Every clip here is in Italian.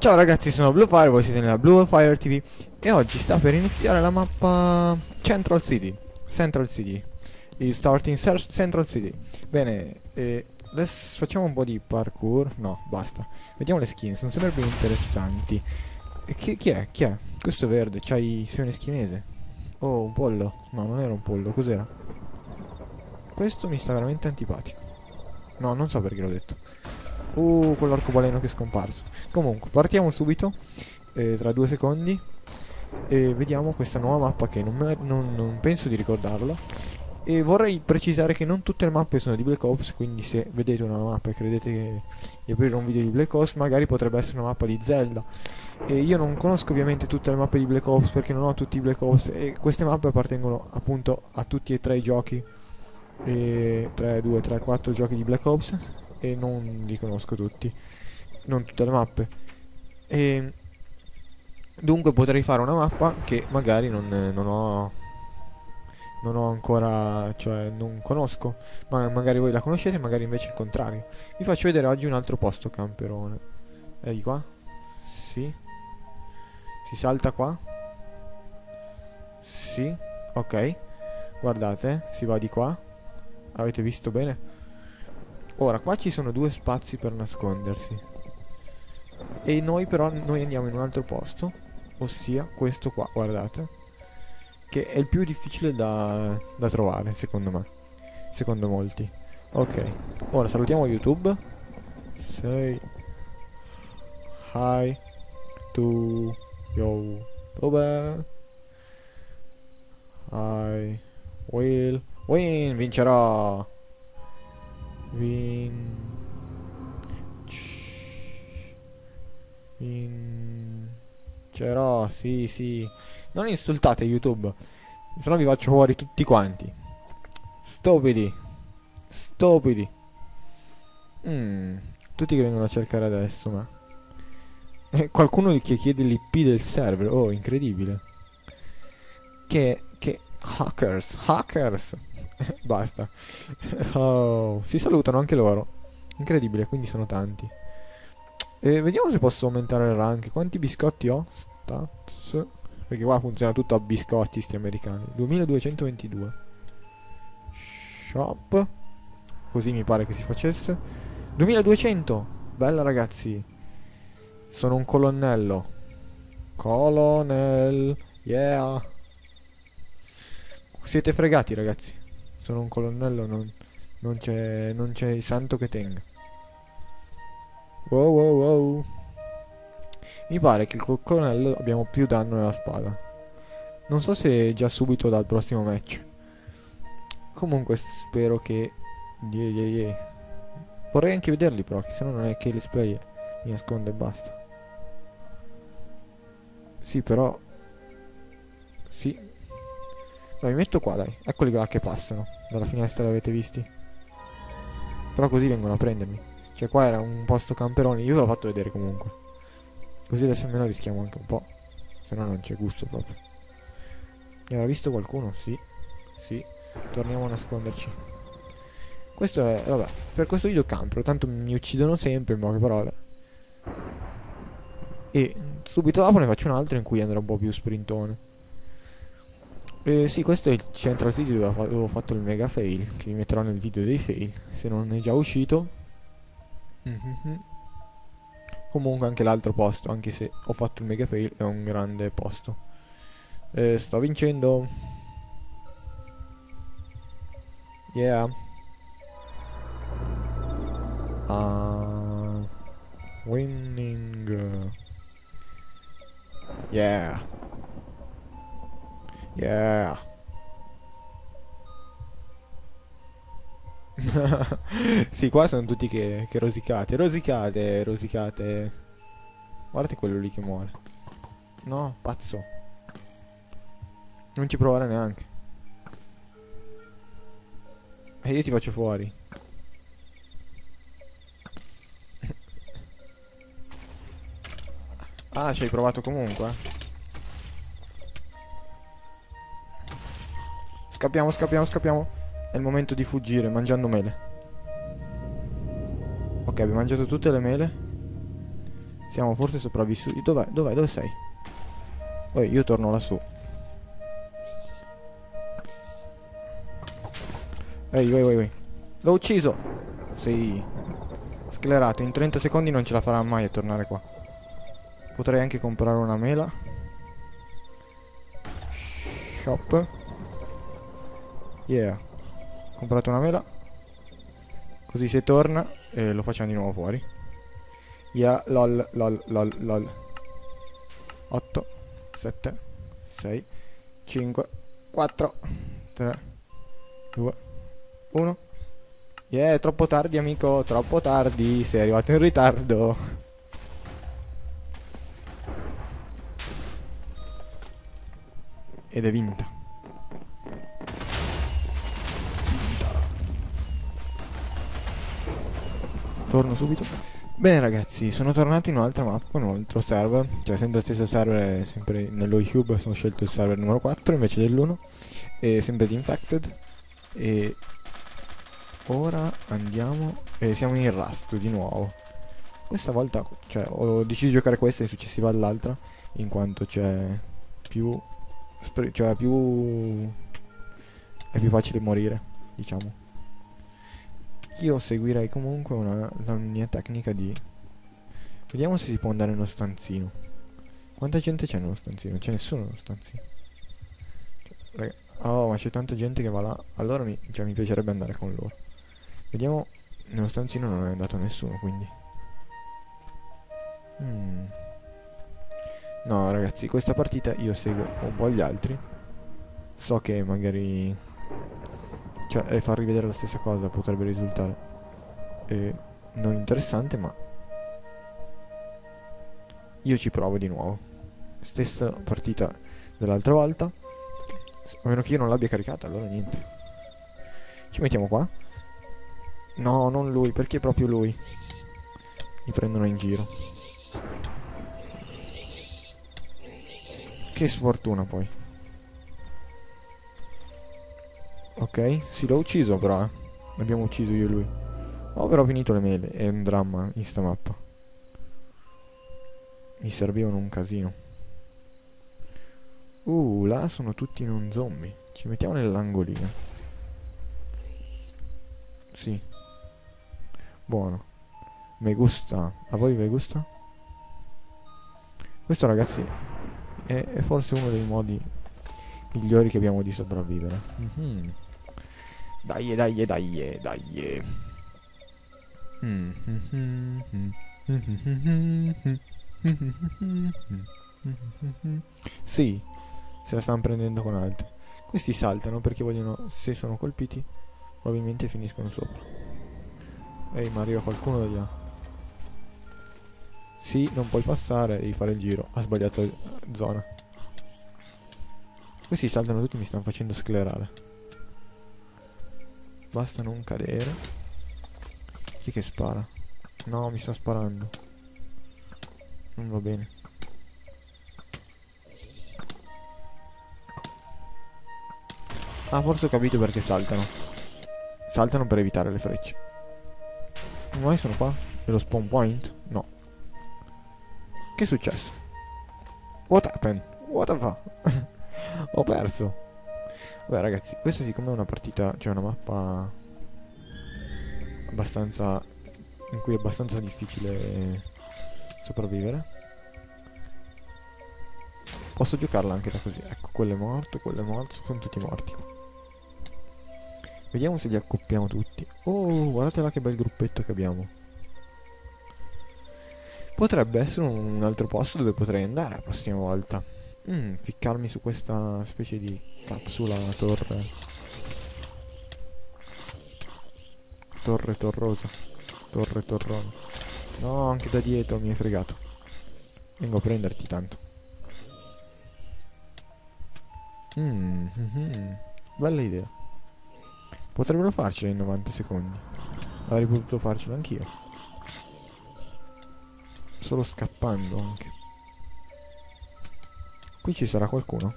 Ciao ragazzi, sono Bluefire, voi siete nella Bluefire TV e oggi sta per iniziare la mappa Central City. Central City. Il starting search Central City. Bene, adesso facciamo un po' di parkour. No, basta. Vediamo le skin, sono sempre più interessanti. E chi è? Chi è? Questo è verde, sei un eschimese. Oh, un pollo. No, non era un pollo, cos'era? Questo mi sta veramente antipatico. No, non so perché l'ho detto. Quell'arcobaleno che è scomparso. Comunque, partiamo subito, tra 2 secondi, e vediamo questa nuova mappa che non penso di ricordarla. E vorrei precisare che non tutte le mappe sono di Black Ops, quindi se vedete una mappa e credete di aprire un video di Black Ops, magari potrebbe essere una mappa di Zelda. E io non conosco ovviamente tutte le mappe di Black Ops perché non ho tutti i Black Ops, e queste mappe appartengono appunto a tutti e tre i giochi, 3, 2, 3, 4 giochi di Black Ops, e non li conosco tutti, non tutte le mappe, e dunque potrei fare una mappa che magari non ho ancora, cioè non conosco, ma magari voi la conoscete, magari invece il contrario. Vi faccio vedere oggi un altro posto camperone. È di qua? Sì. Si salta qua? Sì. Ok. Guardate, si va di qua. Avete visto bene? Ora, qua ci sono 2 spazi per nascondersi. E noi però, noi andiamo in un altro posto, ossia questo qua, guardate. Che è il più difficile da trovare, secondo me. Secondo molti. Ok, ora salutiamo YouTube. Say hi to YouTube. I will win, vincerò. Vincerò, sì, sì. Non insultate YouTube, se no vi faccio fuori tutti quanti. Stupidi. Stupidi. Tutti che vengono a cercare adesso, ma... qualcuno che chiede l'IP del server. Oh, incredibile. Che... Hackers. Hackers. Basta. Oh, si salutano anche loro. Incredibile, quindi sono tanti. E vediamo se posso aumentare il rank. Quanti biscotti ho? Stats. Perché qua funziona tutto a biscotti, sti americani. 2222. Shop. Così mi pare che si facesse. 2200. Bella ragazzi. Sono un colonnello. Colonel. Yeah. Siete fregati ragazzi. Sono un colonnello, non c'è santo che tenga. Wow wow wow. Mi pare che col colonnello abbiamo più danno nella spada. Non so se già subito dal prossimo match. Comunque spero che... Vorrei anche vederli però, che se no non è che let's play mi nasconde e basta. Sì però... Sì. Dai, mi metto qua, dai. Eccoli là che passano. Dalla finestra li avete visti? Però così vengono a prendermi. Cioè qua era un posto camperone. Io ve l'ho fatto vedere comunque. Così adesso almeno rischiamo anche un po'. Se no non c'è gusto proprio. Mi avrà visto qualcuno? Sì. Sì. Torniamo a nasconderci. Questo è... vabbè. Per questo video campero. Tanto mi uccidono sempre, in poche parole. E subito dopo ne faccio un altro in cui andrà un po' più sprintone. Sì, questo è il Central City dove ho fatto il mega fail, che vi metterò nel video dei fail, se non è già uscito. Comunque anche l'altro posto, anche se ho fatto il mega fail, è un grande posto. Sto vincendo. Yeah. Winning. Yeah. Yeah. Sì, qua sono tutti che rosicate. Rosicate, rosicate. Guardate quello lì che muore. No, pazzo. Non ci provare neanche. E io ti faccio fuori. Ah, ci hai provato comunque. Scappiamo, scappiamo, scappiamo. È il momento di fuggire mangiando mele. Ok, abbiamo mangiato tutte le mele. Siamo forse sopravvissuti. Dov'è? Dov'è? Dove sei? Poi io torno lassù. Ehi. L'ho ucciso. Sei sclerato. In 30 secondi non ce la farà mai a tornare qua. Potrei anche comprare una mela. Shop. Yeah. Ho comprato una mela. Così se torna lo facciamo di nuovo fuori. Yeah, lol. 8, 7, 6, 5, 4, 3, 2, 1. Yeah, troppo tardi amico, troppo tardi. Sei arrivato in ritardo. Ed è vinta. Torno subito. Bene ragazzi, sono tornato in un'altra mappa con un altro server. Cioè sempre lo stesso server, sempre nello Cube. Sono scelto il server numero 4 invece dell'1. E sempre di Infected. E ora andiamo. E siamo in Rust di nuovo. Questa volta, cioè, ho deciso di giocare questa e successiva all'altra, in quanto c'è più, cioè più, è più facile morire, diciamo. Io seguirei comunque la mia tecnica di... Vediamo se si può andare nello stanzino. Quanta gente c'è nello stanzino? Non c'è nessuno nello stanzino. Cioè, oh, ma c'è tanta gente che va là. Allora mi piacerebbe andare con loro. Vediamo. Nello stanzino non è andato nessuno, quindi. No, ragazzi, questa partita io seguo un po' gli altri. So che magari... Cioè, far rivedere la stessa cosa potrebbe risultare non interessante, ma io ci provo di nuovo. Stessa partita dell'altra volta. A meno che io non l'abbia caricata, allora niente. Ci mettiamo qua. No, non lui, perché proprio lui? Mi prendono in giro. Che sfortuna poi. Ok, sì, l'ho ucciso però, l'abbiamo ucciso io e lui. Ho però finito le mele, è un dramma in sta mappa. Mi servivano un casino. Là sono tutti in un zombie. Ci mettiamo nell'angolino. Sì. Buono. Me gusta. A voi vi gusta? Questo ragazzi è forse uno dei modi migliori che abbiamo di sopravvivere. Dai. Sì, se la stanno prendendo con altri. Questi saltano perché vogliono, se sono colpiti, probabilmente finiscono sopra. Ehi, ma arriva qualcuno da di là. Sì, non puoi passare, devi fare il giro. Ha sbagliato zona. Questi saltano tutti, mi stanno facendo sclerare. Basta non cadere. Chi che spara? No, mi sta sparando. Non va bene. Ah, forse ho capito perché saltano. Saltano per evitare le frecce. Ma io sono qua? È lo spawn point? No. Che è successo? What happened? What the fuck? Ho perso. Beh ragazzi, questa siccome è una partita, cioè una mappa abbastanza, in cui è abbastanza difficile sopravvivere, posso giocarla anche da così. Ecco, quello è morto, sono tutti morti qua. Vediamo se li accoppiamo tutti. Oh, guardate là che bel gruppetto che abbiamo. Potrebbe essere un altro posto dove potrei andare la prossima volta. Ficcarmi su questa specie di capsula torre. Torre torrosa. Torre torrone. No, anche da dietro mi hai fregato. Vengo a prenderti tanto. Bella idea. Potrebbero farcela in 90 secondi. Avrei potuto farcela anch'io. Solo scappando anche. Qui ci sarà qualcuno?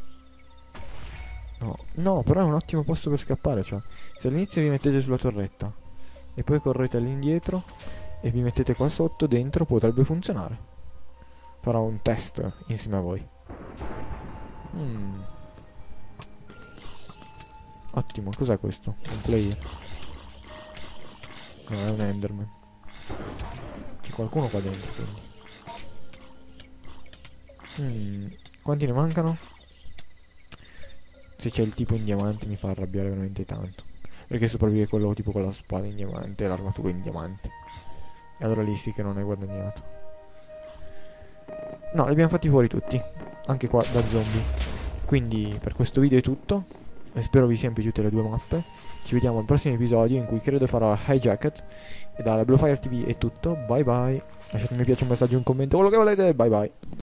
No, no, però è un ottimo posto per scappare, cioè. Se all'inizio vi mettete sulla torretta e poi correte all'indietro e vi mettete qua sotto, dentro potrebbe funzionare. farò un test insieme a voi. Ottimo, cos'è questo? Un player? No, è un Enderman. C'è qualcuno qua dentro, quindi. Quanti ne mancano? Se c'è il tipo in diamante mi fa arrabbiare veramente tanto. Perché sopravvive quello tipo con la spada in diamante e l'armatura in diamante. E allora lì sì che non hai guadagnato. No, li abbiamo fatti fuori tutti. Anche qua da zombie. Quindi per questo video è tutto. E spero vi siano piaciute le due mappe. Ci vediamo al prossimo episodio in cui credo farò Hijacket. E dalla Bluefire TV è tutto. Bye bye. Lasciate un mi piace, un messaggio, un commento, quello che volete. Bye bye.